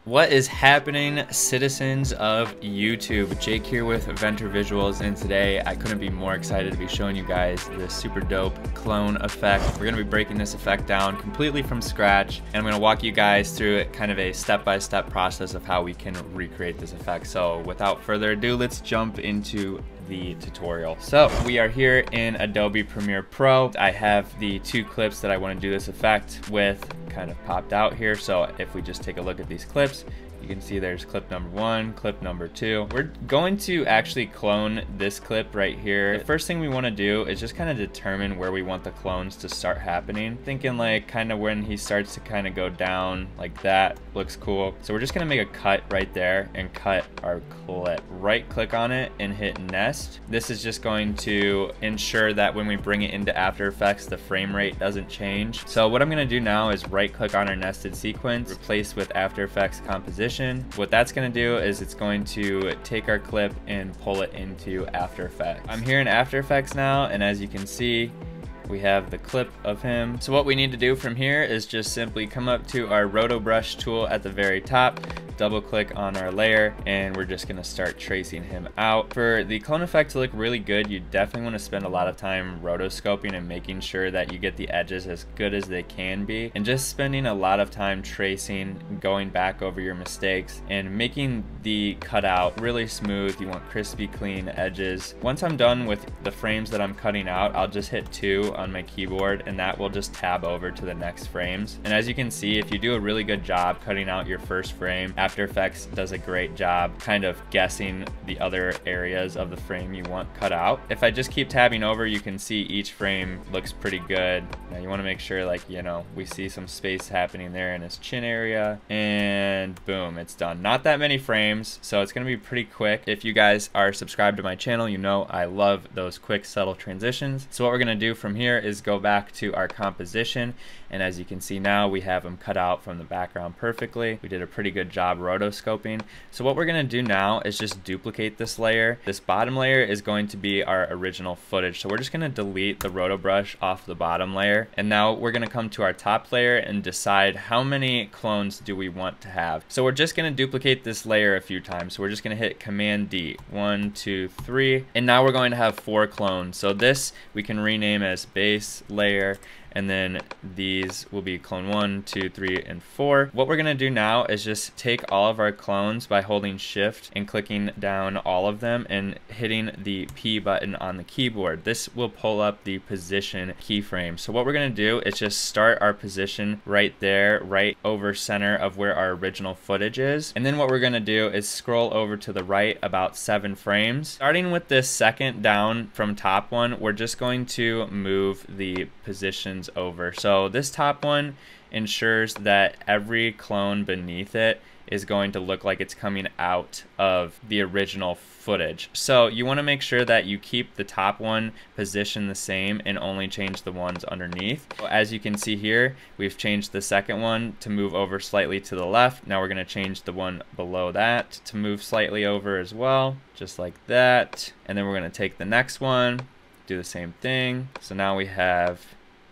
What is happening, citizens of YouTube? Jake here with Venture Visuals, and today I couldn't be more excited to be showing you guys this super dope clone effect. We're going to be breaking this effect down completely from scratch, and I'm going to walk you guys through it, kind of a step-by-step process of how we can recreate this effect. So without further ado, let's jump into the tutorial. So we are here in Adobe Premiere Pro. I have the two clips that I want to do this effect with kind of popped out here. So if we just take a look at these clips, you can see there's clip number 1, clip number 2. We're going to actually clone this clip right here. The first thing we want to do is just kind of determine where we want the clones to start happening. Thinking like kind of when he starts to kind of go down like that, looks cool. So we're just going to make a cut right there and cut our clip. Right click on it and hit nest. This is just going to ensure that when we bring it into After Effects, the frame rate doesn't change. So what I'm going to do now is right click on our nested sequence, replace with After Effects composition. What that's going to do is it's going to take our clip and pull it into After Effects. I'm here in After Effects now, and as you can see, we have the clip of him. So what we need to do from here is just simply come up to our Roto Brush tool at the very top, double click on our layer, and we're just gonna start tracing him out. For the clone effect to look really good, you definitely want to spend a lot of time rotoscoping and making sure that you get the edges as good as they can be, and just spending a lot of time tracing, going back over your mistakes, and making the cutout really smooth. You want crispy, clean edges. Once I'm done with the frames that I'm cutting out, I'll just hit 2 on my keyboard, and that will just tab over to the next frames. And as you can see, if you do a really good job cutting out your first frame, After Effects does a great job kind of guessing the other areas of the frame you want cut out. If I just keep tabbing over, you can see each frame looks pretty good. Now you want to make sure, like, you know, we see some space happening there in his chin area, and boom, it's done. Not that many frames, so it's going to be pretty quick. If you guys are subscribed to my channel, you know I love those quick, subtle transitions. So what we're going to do from here is go back to our composition, and as you can see now, we have him cut out from the background perfectly. We did a pretty good job rotoscoping. So what we're going to do now is just duplicate this layer. This bottom layer is going to be our original footage, so we're just going to delete the roto brush off the bottom layer, and now we're going to come to our top layer and decide how many clones do we want to have. So we're just going to duplicate this layer a few times. So we're just going to hit Command D, 1, 2, 3, and now we're going to have 4 clones. So this we can rename as base layer, and then these will be clone 1, 2, 3, and 4. What we're gonna do now is just take all of our clones by holding Shift and clicking down all of them and hitting the P button on the keyboard. This will pull up the position keyframe. So what we're gonna do is just start our position right there, right over center of where our original footage is. And then what we're gonna do is scroll over to the right about 7 frames. Starting with this second down from top one, we're just going to move the positions over. So this top one ensures that every clone beneath it is going to look like it's coming out of the original footage. So you want to make sure that you keep the top one position the same and only change the ones underneath. As you can see here, we've changed the second one to move over slightly to the left. Now we're going to change the one below that to move slightly over as well, just like that. And then we're going to take the next one, do the same thing. So now we have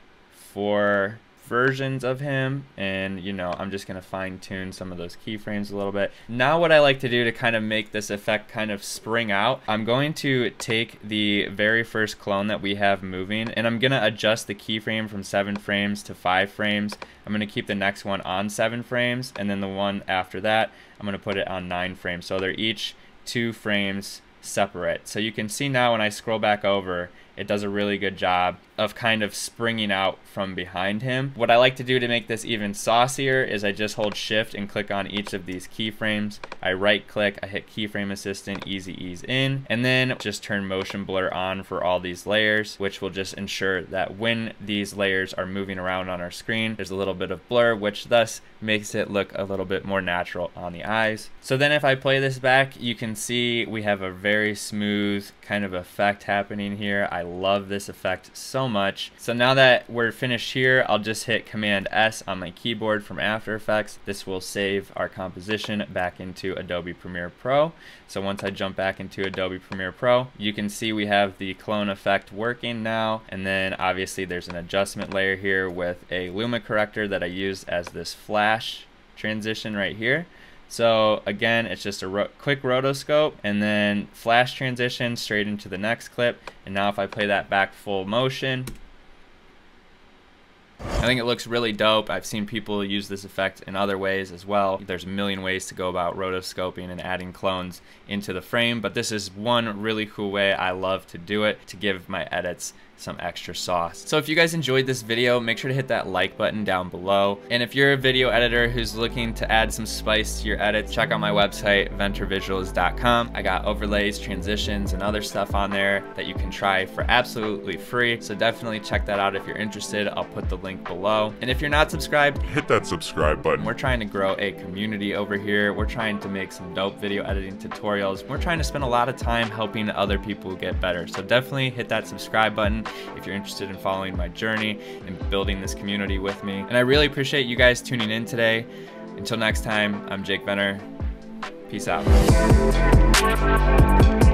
4 versions of him, and you know, I'm just gonna fine-tune some of those keyframes a little bit. Now what I like to do to kind of make this effect kind of spring out, I'm going to take the very first clone that we have moving, and I'm gonna adjust the keyframe from 7 frames to 5 frames. I'm gonna keep the next one on 7 frames, and then the one after that I'm gonna put it on 9 frames, so they're each 2 frames separate. So you can see now when I scroll back over, it does a really good job of kind of springing out from behind him. What I like to do to make this even saucier is I just hold Shift and click on each of these keyframes. I right click, I hit Keyframe Assistant, Easy Ease In, and then just turn Motion Blur on for all these layers, which will just ensure that when these layers are moving around on our screen, there's a little bit of blur, which thus makes it look a little bit more natural on the eyes. So then if I play this back, you can see we have a very smooth kind of effect happening here. I love this effect so much. So now that we're finished here, I'll just hit Command S on my keyboard from After Effects. This will save our composition back into Adobe Premiere Pro. So once I jump back into Adobe Premiere Pro, you can see we have the clone effect working now. And then obviously there's an adjustment layer here with a Luma corrector that I used as this flash transition right here. So again, it's just a quick rotoscope and then flash transition straight into the next clip. And now if I play that back full motion, I think it looks really dope. I've seen people use this effect in other ways as well. There's a million ways to go about rotoscoping and adding clones into the frame, but this is one really cool way I love to do it to give my edits some extra sauce. So if you guys enjoyed this video, make sure to hit that like button down below. And if you're a video editor who's looking to add some spice to your edits, check out my website, venturvisuals.com. I got overlays, transitions, and other stuff on there that you can try for absolutely free. So definitely check that out if you're interested. I'll put the link below. And if you're not subscribed, hit that subscribe button. We're trying to grow a community over here. We're trying to make some dope video editing tutorials. We're trying to spend a lot of time helping other people get better. So definitely hit that subscribe button if you're interested in following my journey and building this community with me. And I really appreciate you guys tuning in today. Until next time, I'm Jake Venner. Peace out.